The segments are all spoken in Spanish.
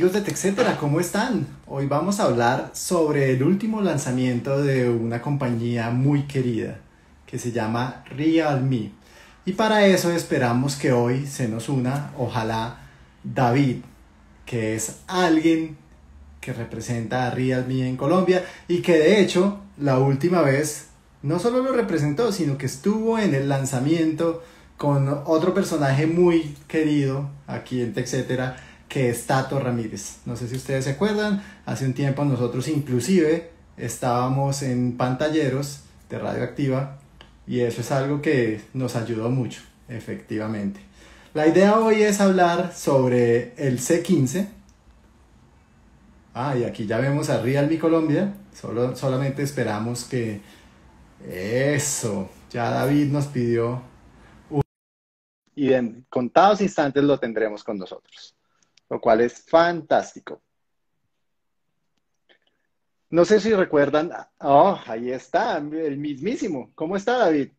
amigos de TechCetera, ¿cómo están? Hoy vamos a hablar sobre el último lanzamiento de una compañía muy querida que se llama Realme. Y para eso esperamos que hoy se nos una, ojalá, David, que es alguien que representa a Realme en Colombia y que de hecho la última vez no solo lo representó, sino que estuvo en el lanzamiento con otro personaje muy querido aquí en TechCetera, que es Tato Ramírez. No sé si ustedes se acuerdan, hace un tiempo nosotros inclusive estábamos en pantalleros de Radioactiva y eso es algo que nos ayudó mucho, efectivamente. La idea hoy es hablar sobre el C15. Y aquí ya vemos a Realme Colombia, solamente esperamos que eso, ya David nos pidió y en contados instantes lo tendremos con nosotros, lo cual es fantástico. No sé si recuerdan, ahí está, el mismísimo. ¿Cómo está, David?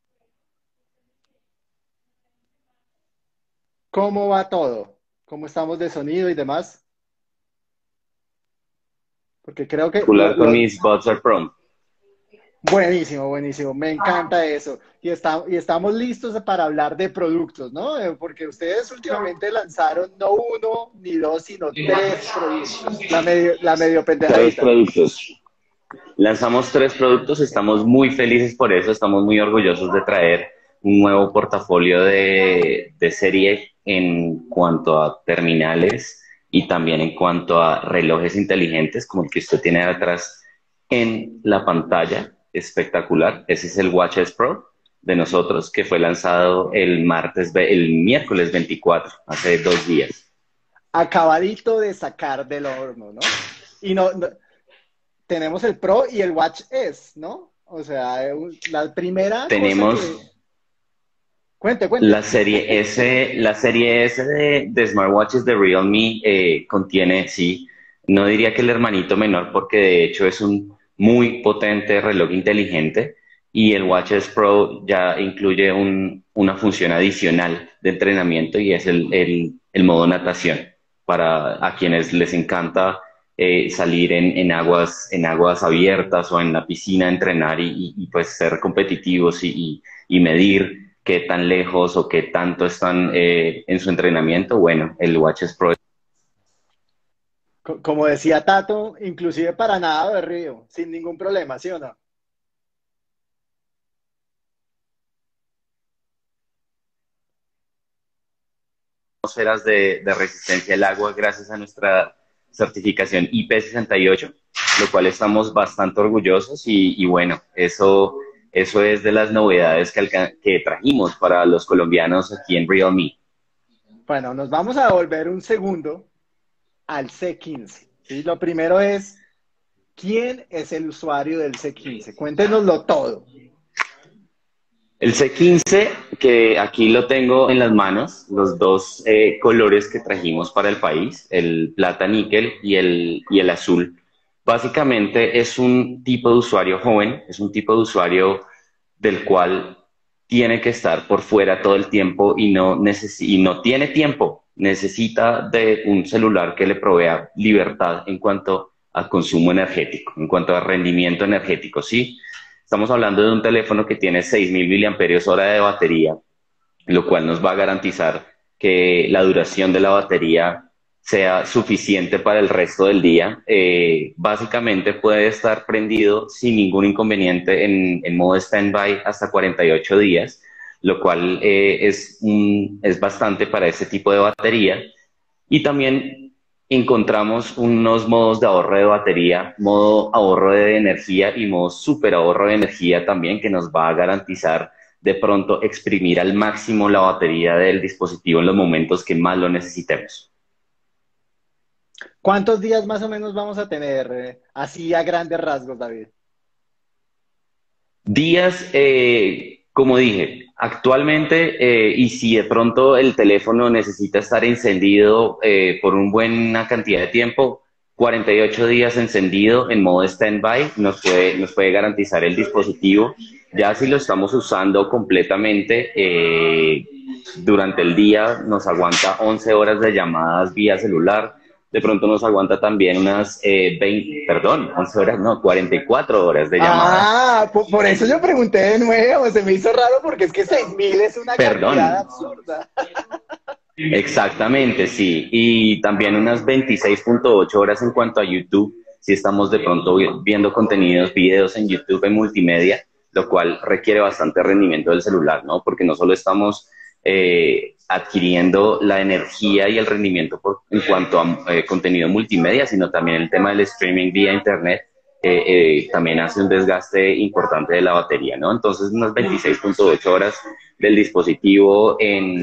¿Cómo va todo? ¿Cómo estamos de sonido y demás? Porque creo que Con mis Buds are Pro. buenísimo, buenísimo, me encanta eso. Y estamos listos para hablar de productos, ¿no? Porque ustedes últimamente lanzaron no uno ni dos, sino tres productos. La medio Tres pendejadita. productos. Lanzamos tres productos, estamos muy felices por eso, estamos muy orgullosos de traer un nuevo portafolio de serie en cuanto a terminales y también en cuanto a relojes inteligentes, como el que usted tiene atrás en la pantalla, espectacular. Ese es el Watches Pro de nosotros, que fue lanzado el miércoles 24, hace 2 días. Acabadito de sacar del horno, ¿no? Y tenemos el Pro y el Watch S, ¿no? O sea, la primera cosa Tenemos que... Cuente. La serie S de smartwatches de Realme contiene, sí, no diría que el hermanito menor, porque de hecho es un muy potente reloj inteligente, y el Watches Pro ya incluye una función adicional de entrenamiento, y es el modo natación, para a quienes les encanta salir en aguas abiertas o en la piscina, entrenar y pues ser competitivos y medir qué tan lejos o qué tanto están en su entrenamiento. Bueno, el Watches Pro. Como decía Tato, inclusive para nada de río, sin ningún problema, ¿sí o no? Atmósferas de resistencia al agua gracias a nuestra certificación IP68, lo cual estamos bastante orgullosos y bueno, eso es de las novedades que trajimos para los colombianos aquí en Realme. Bueno, nos vamos a volver un segundo al C15. ¿Sí? Lo primero es, ¿quién es el usuario del C15? Cuéntenoslo todo. El C15, que aquí lo tengo en las manos, los dos colores que trajimos para el país, el plata níquel y el azul. Básicamente es un tipo de usuario joven, es un tipo de usuario del cual tiene que estar por fuera todo el tiempo y no tiene tiempo, necesita de un celular que le provea libertad en cuanto a consumo energético, en cuanto a rendimiento energético, ¿sí? Estamos hablando de un teléfono que tiene 6.000 miliamperios hora de batería, lo cual nos va a garantizar que la duración de la batería sea suficiente para el resto del día. Básicamente puede estar prendido sin ningún inconveniente en modo standby hasta 48 días, lo cual es bastante para ese tipo de batería. Y también encontramos unos modos de ahorro de batería, modo ahorro de energía y modo super ahorro de energía también, que nos va a garantizar de pronto exprimir al máximo la batería del dispositivo en los momentos que más lo necesitemos. ¿Cuántos días más o menos vamos a tener, así a grandes rasgos, David? Días, como dije, actualmente, y si de pronto el teléfono necesita estar encendido por una buena cantidad de tiempo, 48 días encendido en modo standby nos puede garantizar el dispositivo. Ya si lo estamos usando completamente durante el día, nos aguanta 11 horas de llamadas vía celular, de pronto nos aguanta también unas 11 horas, no, 44 horas de llamada. Ah, por eso yo pregunté de nuevo, se me hizo raro porque es que 6.000 es una cantidad Perdón, absurda. exactamente, sí. Y también unas 26.8 horas en cuanto a YouTube, si estamos de pronto viendo contenidos, videos en YouTube en multimedia, lo cual requiere bastante rendimiento del celular, ¿no? Porque no solo estamos adquiriendo la energía y el rendimiento en cuanto a contenido multimedia, sino también el tema del streaming vía Internet. También hace un desgaste importante de la batería, ¿no? Entonces, unas 26.8 horas del dispositivo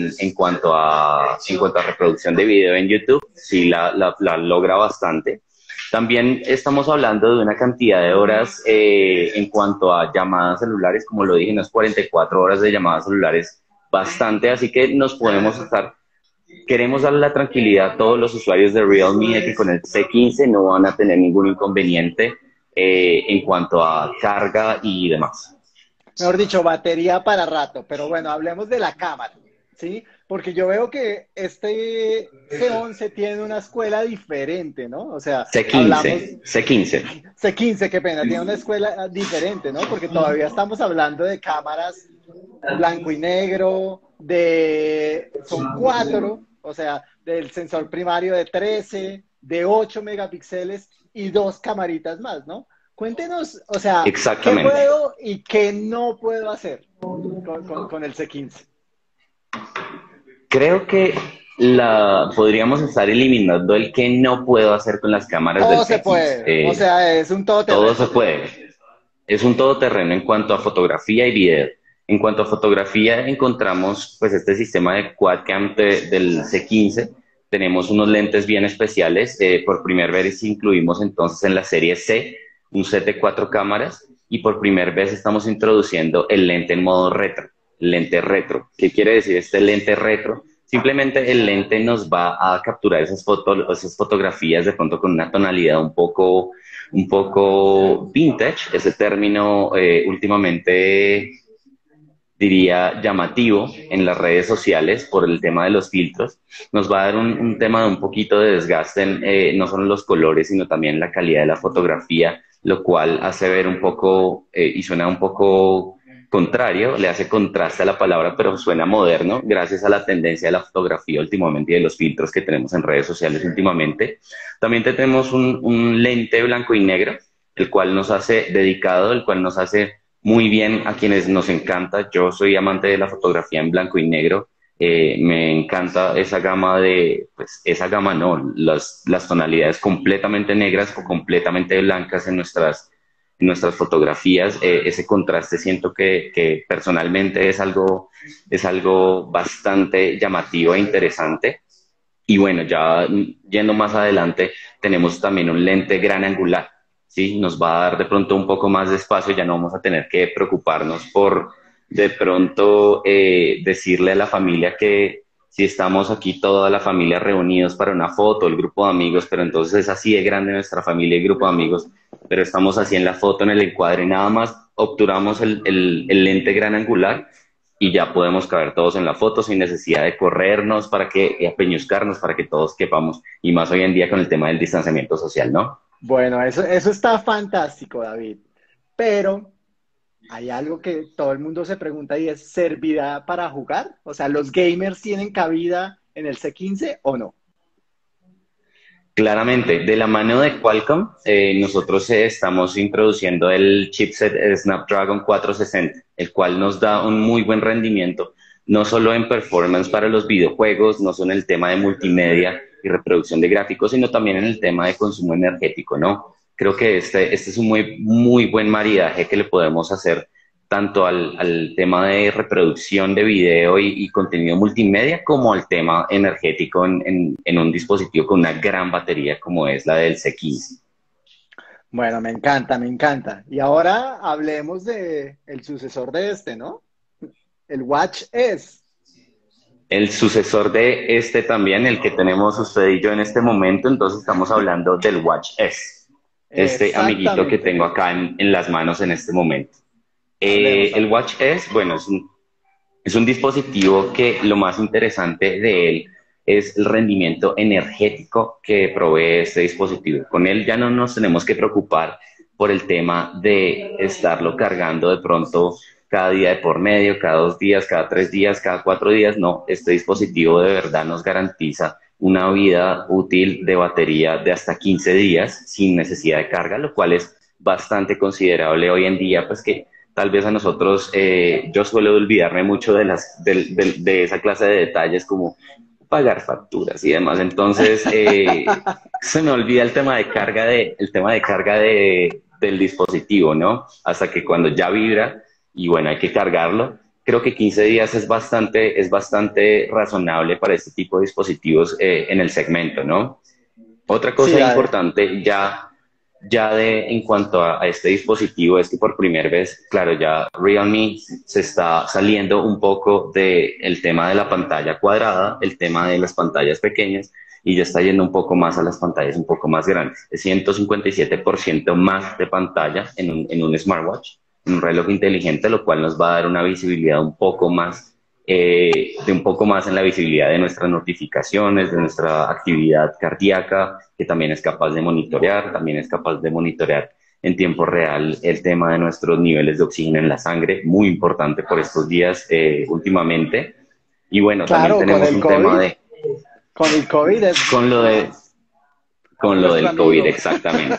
en cuanto a reproducción de video en YouTube, sí la logra bastante. También estamos hablando de una cantidad de horas en cuanto a llamadas celulares, como lo dije, unas 44 horas de llamadas celulares, bastante, así que nos podemos estar. Queremos darle la tranquilidad a todos los usuarios de Realme de que con el C15 no van a tener ningún inconveniente en cuanto a carga y demás. Mejor dicho, batería para rato, pero bueno, hablemos de la cámara, ¿sí? Porque yo veo que este C11 tiene una escuela diferente, ¿no? O sea, hablamos C15. C15, qué pena, tiene una escuela diferente, ¿no? Porque todavía estamos hablando de cámaras blanco y negro, son cuatro, o sea, del sensor primario de 13, de 8 megapíxeles y dos camaritas más, ¿no? Cuéntenos, o sea, ¿qué Exactamente. puedo y qué no puedo hacer con el C15? Creo que podríamos estar eliminando el que no puedo hacer con las cámaras del Todo se C15. puede, o sea, es un Todo todoterreno. se puede. Es un todoterreno en cuanto a fotografía y video. En cuanto a fotografía, encontramos pues este sistema de quadcam del C15. Tenemos unos lentes bien especiales. Por primera vez incluimos entonces en la serie C un set de 4 cámaras y por primera vez estamos introduciendo el lente en modo retro, lente retro. ¿Qué quiere decir este lente retro? Simplemente el lente nos va a capturar esas fotografías de pronto con una tonalidad un poco vintage, ese término últimamente diría llamativo en las redes sociales por el tema de los filtros. Nos va a dar un tema de un poquito de desgaste en no solo los colores, sino también la calidad de la fotografía, lo cual hace ver un poco y suena un poco contrario, le hace contraste a la palabra, pero suena moderno gracias a la tendencia de la fotografía últimamente y de los filtros que tenemos en redes sociales últimamente. También tenemos un lente blanco y negro, el cual nos hace dedicado, el cual nos hace muy bien a quienes nos encanta. Yo soy amante de la fotografía en blanco y negro. Me encanta esa gama pues esa gama no, las tonalidades completamente negras o completamente blancas en nuestras fotografías. Ese contraste siento que personalmente es algo bastante llamativo e interesante. Y bueno, ya yendo más adelante, tenemos también un lente gran angular. ¿Sí? Nos va a dar de pronto un poco más de espacio, ya no vamos a tener que preocuparnos por de pronto decirle a la familia que si estamos aquí toda la familia reunidos para una foto, el grupo de amigos, pero entonces es así de grande nuestra familia y grupo de amigos, pero estamos así en la foto, en el encuadre, nada más obturamos el lente gran angular y ya podemos caber todos en la foto sin necesidad de corrernos apeñuscarnos para que todos quepamos, y más hoy en día con el tema del distanciamiento social, ¿no? Bueno, eso está fantástico, David. Pero hay algo que todo el mundo se pregunta y es, ¿servirá para jugar? O sea, ¿los gamers tienen cabida en el C15 o no? Claramente, de la mano de Qualcomm, nosotros estamos introduciendo el chipset Snapdragon 460, el cual nos da un muy buen rendimiento, no solo en performance para los videojuegos, no solo en el tema de multimedia y reproducción de gráficos, sino también en el tema de consumo energético, ¿no? Creo que este es un muy buen maridaje que le podemos hacer tanto al tema de reproducción de video y contenido multimedia, como al tema energético en un dispositivo con una gran batería como es la del C15. Bueno, me encanta, me encanta. Y ahora hablemos de el sucesor de este, ¿no? El Watch S. El sucesor de este también, el que tenemos usted y yo en este momento, entonces estamos hablando del Watch S, este amiguito que Exactamente. tengo acá en las manos en este momento. Hablemos, El hablemos. Watch S, bueno, es un dispositivo que lo más interesante de él es el rendimiento energético que provee este dispositivo. Con él ya no nos tenemos que preocupar por el tema de estarlo cargando de pronto cada día de por medio, cada 2 días, cada 3 días, cada 4 días. No, este dispositivo de verdad nos garantiza una vida útil de batería de hasta 15 días sin necesidad de carga, lo cual es bastante considerable hoy en día, pues que tal vez a nosotros, yo suelo olvidarme mucho de esa clase de detalles como pagar facturas y demás. Entonces, se me olvida el tema de carga del dispositivo, ¿no? Hasta que cuando ya vibra y bueno, hay que cargarlo. Creo que 15 días es bastante razonable para este tipo de dispositivos en el segmento, ¿no? Otra Sí, cosa importante en cuanto a este dispositivo es que por primera vez, claro, ya Realme se está saliendo un poco del tema de la pantalla cuadrada, el tema de las pantallas pequeñas, y ya está yendo un poco más a las pantallas un poco más grandes. Es 157% más de pantalla en un smartwatch, en un reloj inteligente, lo cual nos va a dar una visibilidad un poco más un poco más en la visibilidad de nuestras notificaciones, de nuestra actividad cardíaca, que también es capaz de monitorear, también es capaz de monitorear en tiempo real el tema de nuestros niveles de oxígeno en la sangre, muy importante por estos días últimamente. Y bueno, también claro, tenemos un tema con el COVID es con lo de, con lo nuestro del COVID, amigo. exactamente.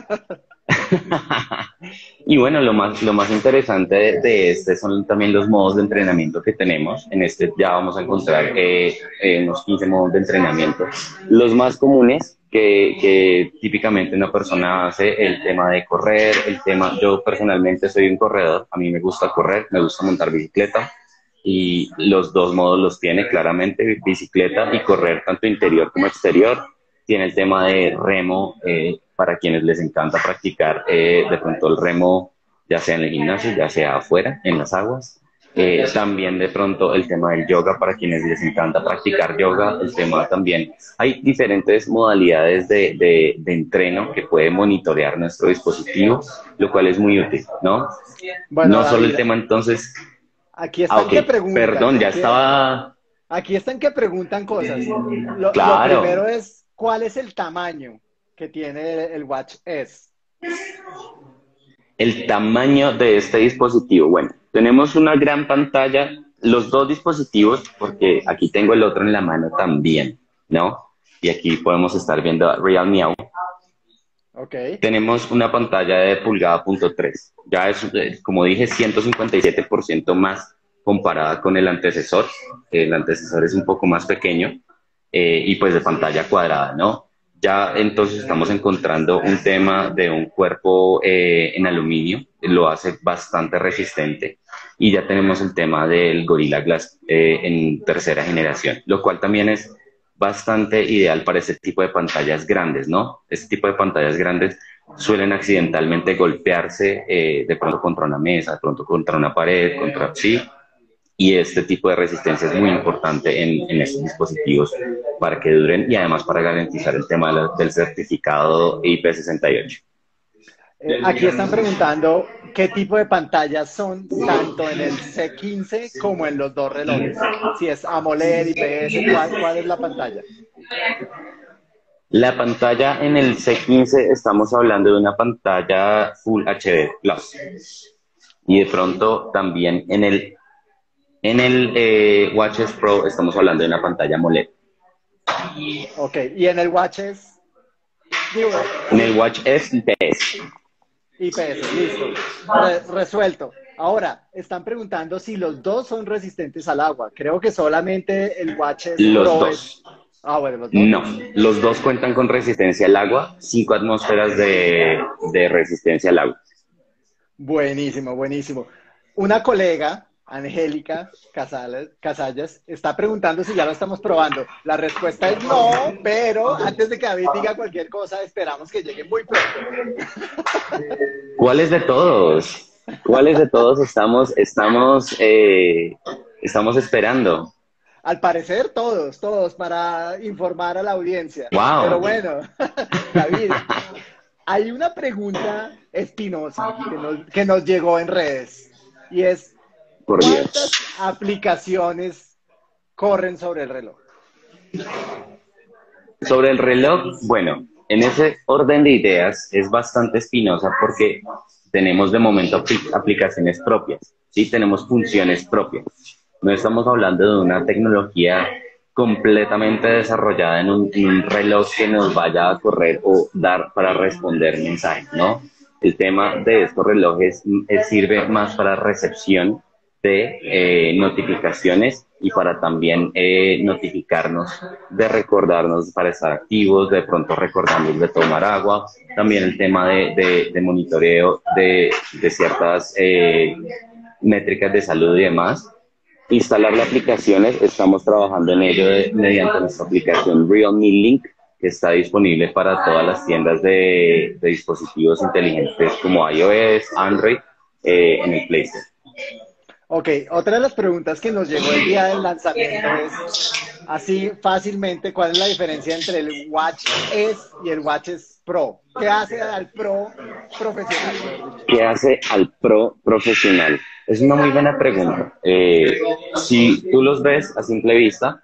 Y bueno, lo más interesante de este son también los modos de entrenamiento que tenemos. En este ya vamos a encontrar unos 15 modos de entrenamiento. Los más comunes que típicamente una persona hace, el tema de correr, yo personalmente soy un corredor, a mí me gusta correr, me gusta montar bicicleta y los dos modos los tiene claramente, bicicleta y correr tanto interior como exterior. Tiene el tema de remo, para quienes les encanta practicar de pronto el remo, ya sea en el gimnasio, ya sea afuera, en las aguas. También de pronto el tema del yoga, para quienes les encanta practicar yoga, el tema también. Hay diferentes modalidades de entreno que puede monitorear nuestro dispositivo, lo cual es muy útil, ¿no? Bueno, No solo el David, tema entonces, aquí ah, están ok, que preguntan, perdón, ya estaba, aquí están que preguntan cosas. Lo primero claro. es, ¿cuál es el tamaño que tiene el Watch S? El tamaño de este dispositivo. Bueno, tenemos una gran pantalla, los dos dispositivos, porque aquí tengo el otro en la mano también, ¿no? Y aquí podemos estar viendo a Realme Out. Ok, Tenemos una pantalla de pulgada punto .3. Ya es, como dije, 157% más comparada con el antecesor. El antecesor es un poco más pequeño y pues de pantalla cuadrada, ¿no? Ya entonces estamos encontrando un tema de un cuerpo en aluminio, lo hace bastante resistente. Y ya tenemos el tema del Gorilla Glass en tercera generación, lo cual también es bastante ideal para este tipo de pantallas grandes, ¿no? Este tipo de pantallas grandes suelen accidentalmente golpearse de pronto contra una mesa, de pronto contra una pared, sí, y este tipo de resistencia es muy importante en estos dispositivos para que duren y además para garantizar el tema del certificado IP68. Aquí están preguntando qué tipo de pantallas son tanto en el C15 como en los dos relojes. Si es AMOLED, IPS, ¿cuál es la pantalla? La pantalla en el C15 estamos hablando de una pantalla Full HD Plus y de pronto también en el Watches Pro estamos hablando de una pantalla AMOLED. Ok, y en el Watch S, digo, En el Watch S IPS. IPS, listo. Resuelto. Ahora, están preguntando si los dos son resistentes al agua. Creo que solamente el Watch S Los Pro es... dos. Ah, bueno, los dos, No, listo. los dos cuentan con resistencia al agua, 5 atmósferas de resistencia al agua. Buenísimo, buenísimo. Una colega, Angélica Casallas, está preguntando si ya lo estamos probando. La respuesta es no, pero antes de que David diga cualquier cosa, esperamos que llegue muy pronto. ¿Cuáles de todos? ¿Cuáles de todos estamos esperando? Al parecer, todos, para informar a la audiencia. Pero ¡Wow! bueno, David, hay una pregunta espinosa que nos llegó en redes y es, Por ¿cuántas Dios. aplicaciones corren sobre el reloj? Sobre el reloj, bueno, en ese orden de ideas es bastante espinosa porque tenemos de momento aplicaciones propias, ¿sí? Tenemos funciones propias. No estamos hablando de una tecnología completamente desarrollada en un reloj que nos vaya a correr o dar para responder mensajes, ¿no? El tema de estos relojes sirve más para recepción de notificaciones y para también notificarnos, de recordarnos para estar activos, de pronto recordarnos de tomar agua, también el tema de monitoreo de ciertas métricas de salud y demás. Instalar las aplicaciones, estamos trabajando en ello mediante nuestra aplicación Realme Link, que está disponible para todas las tiendas de dispositivos inteligentes como iOS, Android, en el Play Store. Ok, otra de las preguntas que nos llegó el día del lanzamiento es, así fácilmente, ¿cuál es la diferencia entre el Watch S y el Watch S Pro? ¿Qué hace al Pro profesional? ¿Qué hace al Pro profesional? Es una muy buena pregunta. Si tú los ves a simple vista,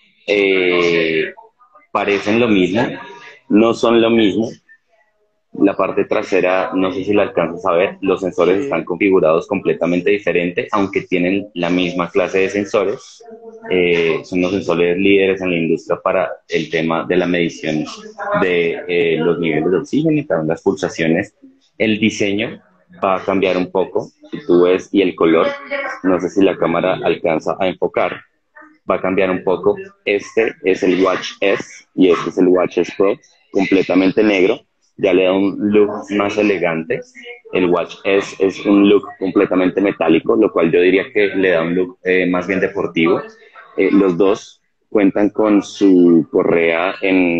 parecen lo mismo, no son lo mismo. La parte trasera, no sé si la alcanzas a ver, los sensores están Sí. configurados completamente diferente, aunque tienen la misma clase de sensores. Son los sensores líderes en la industria para el tema de la medición de los niveles de oxígeno y también las pulsaciones. El diseño va a cambiar un poco, si tú ves, y el color, no sé si la cámara alcanza a enfocar, va a cambiar un poco. Este es el Watch S y este es el Watch S Pro, completamente negro. Ya le da un look más elegante. El Watch S es un look completamente metálico, lo cual yo diría que le da un look más bien deportivo. Los dos cuentan con su correa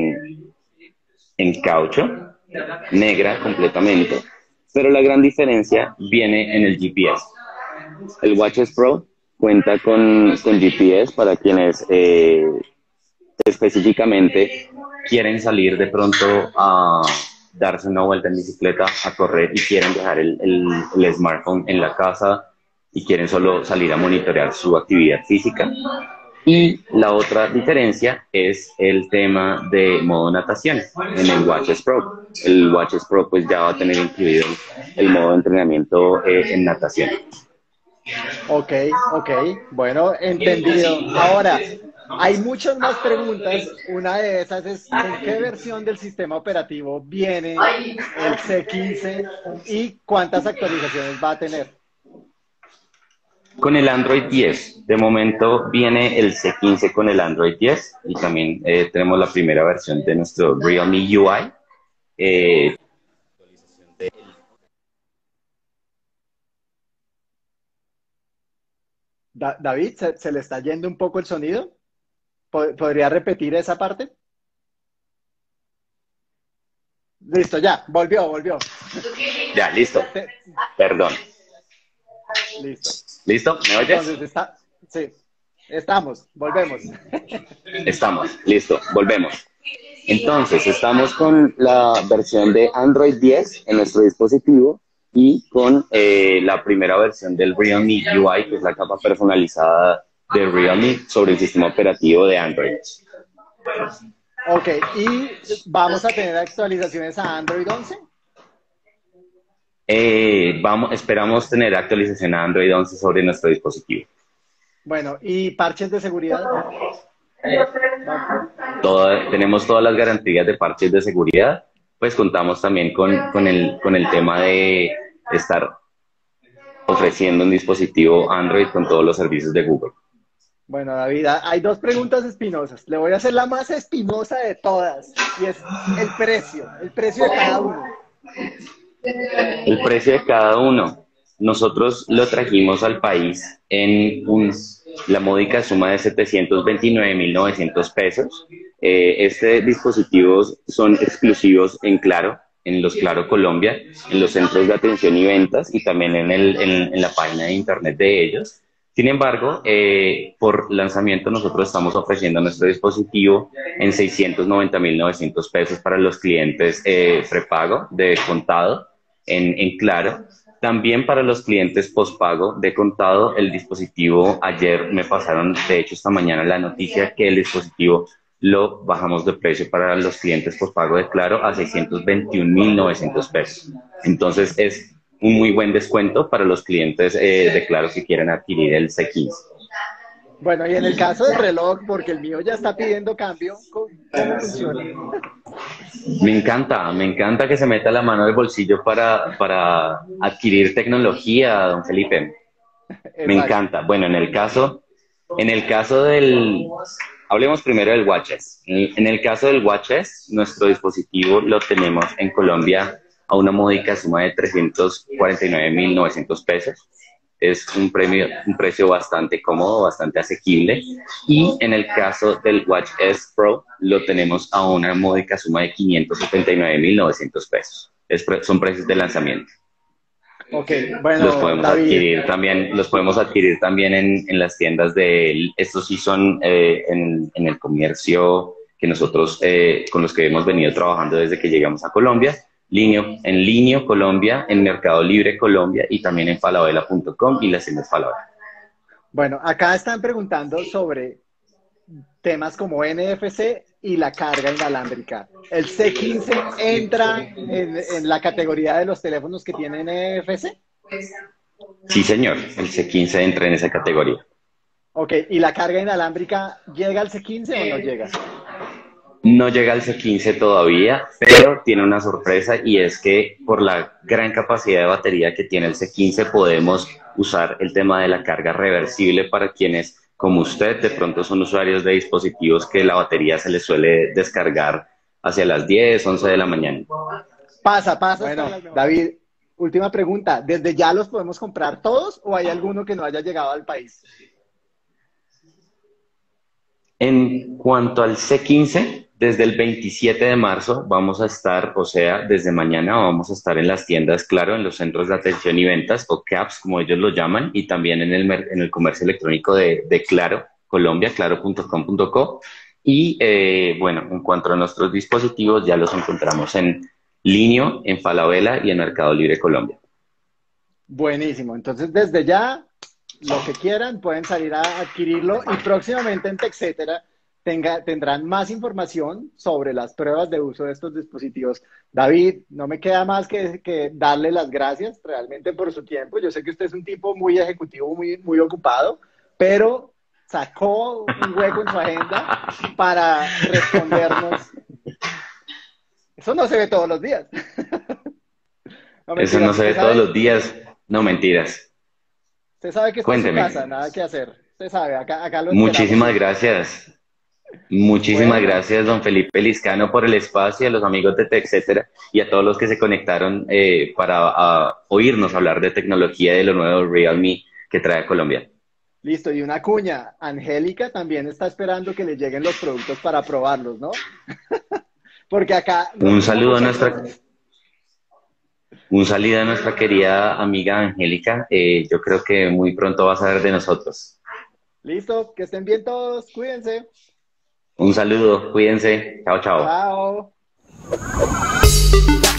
en caucho, negra completamente, pero la gran diferencia viene en el GPS. El Watch S Pro cuenta con GPS para quienes específicamente quieren salir de pronto a darse una vuelta en bicicleta, a correr y quieren dejar el smartphone en la casa y quieren solo salir a monitorear su actividad física. Y la otra diferencia es el tema de modo natación en el Watches Pro. El Watches Pro pues ya va a tener incluido el modo de entrenamiento en natación. Ok, ok, bueno, entendido. Ahora, hay muchas más preguntas. Una de esas es, ¿con qué versión del sistema operativo viene el C15 y cuántas actualizaciones va a tener? Con el Android 10, de momento viene el C15 con el Android 10 y también tenemos la primera versión de nuestro Realme UI. Eh, David, ¿se le está yendo un poco el sonido? ¿Podría repetir esa parte? Listo, ya, volvió. ya, listo. Te- Perdón. Listo. ¿Listo? ¿Me oyes? Entonces, sí, volvemos. Estamos, listo, volvemos. Entonces, estamos con la versión de Android 10 en nuestro dispositivo y con la primera versión del Realme UI, que es la capa personalizada de Realme sobre el sistema operativo de Android. Ok, ¿y vamos a tener actualizaciones a Android 11? Esperamos tener actualización a Android 11 sobre nuestro dispositivo. Bueno, ¿y parches de seguridad? Tenemos todas las garantías de parches de seguridad, pues contamos también con el tema de estar ofreciendo un dispositivo Android con todos los servicios de Google. Bueno, David, hay dos preguntas espinosas. Le voy a hacer la más espinosa de todas, y es el precio de cada uno. El precio de cada uno. Nosotros lo trajimos al país en la módica suma de 729.900 pesos. Este dispositivos son exclusivos en Claro, en los Claro Colombia, en los centros de atención y ventas y también en la página de internet de ellos. Sin embargo, por lanzamiento nosotros estamos ofreciendo nuestro dispositivo en 690.900 pesos para los clientes prepago de contado en Claro. También para los clientes postpago de contado, el dispositivo, ayer me pasaron, de hecho esta mañana, la noticia que el dispositivo lo bajamos de precio para los clientes por pago de Claro a 621.900 pesos. Entonces es un muy buen descuento para los clientes de Claro que quieran adquirir el C15. Bueno, y en el caso del reloj, porque el mío ya está pidiendo cambio, ¿cómo funciona? Me encanta que se meta la mano del bolsillo para adquirir tecnología, don Felipe. Me Exacto. encanta. Bueno, en el caso del, hablemos primero del Watches. En el caso del Watches, nuestro dispositivo lo tenemos en Colombia a una módica suma de 349.900 pesos. Es un precio bastante cómodo, bastante asequible. Y en el caso del Watch S Pro, lo tenemos a una módica suma de 579.900 pesos. Son precios de lanzamiento. Ok, bueno, David. Los podemos adquirir también en las tiendas estos sí son en el comercio que nosotros, con los que hemos venido trabajando desde que llegamos a Colombia. En Linio Colombia, en Mercado Libre Colombia y también en falabella.com y las tiendas Falabella. Bueno, acá están preguntando sobre temas como NFC y la carga inalámbrica. ¿El C15 entra en la categoría de los teléfonos que tienen NFC? Sí, señor, el C15 entra en esa categoría. Ok, ¿y la carga inalámbrica llega al C15 o no llega? No llega al C15 todavía, pero tiene una sorpresa y es que por la gran capacidad de batería que tiene el C15 podemos usar el tema de la carga reversible para quienes, como usted, de pronto son usuarios de dispositivos que la batería se les suele descargar hacia las 10, 11 de la mañana. Pasa. Bueno, David, última pregunta. ¿Desde ya los podemos comprar todos o hay alguno que no haya llegado al país? En cuanto al C15, desde el 27 de marzo vamos a estar, o sea, desde mañana vamos a estar en las tiendas, claro, en los centros de atención y ventas, o CAPS, como ellos lo llaman, y también en el comercio electrónico de Claro, Colombia, claro.com.co. Y bueno, en cuanto a nuestros dispositivos, ya los encontramos en Linio, en Falabella y en Mercado Libre Colombia. Buenísimo. Entonces, desde ya, lo que quieran, pueden salir a adquirirlo y próximamente en TechCetera tendrán más información sobre las pruebas de uso de estos dispositivos. David, no me queda más que darle las gracias realmente por su tiempo. Yo sé que usted es un tipo muy ejecutivo, muy ocupado, pero sacó un hueco en su agenda para respondernos. Eso no se ve todos los días. No, Eso mentiras, no se ve todos los días. No, mentiras. Usted sabe que está en su Cuénteme. casa, nada que hacer. Usted sabe, acá lo esperamos. Muchísimas gracias. Muchísimas Bueno, gracias, don Felipe Liscano, por el espacio, a los amigos de TechCetera y a todos los que se conectaron para oírnos hablar de tecnología y de lo nuevo Realme que trae a Colombia. listo. Y una cuña. Angélica también está esperando que le lleguen los productos para probarlos, ¿no? Porque acá... Un saludo a nuestra querida amiga Angélica. Yo creo que muy pronto va a saber de nosotros. Listo, que estén bien todos, cuídense. Un saludo, cuídense. Chao, chao. Chao.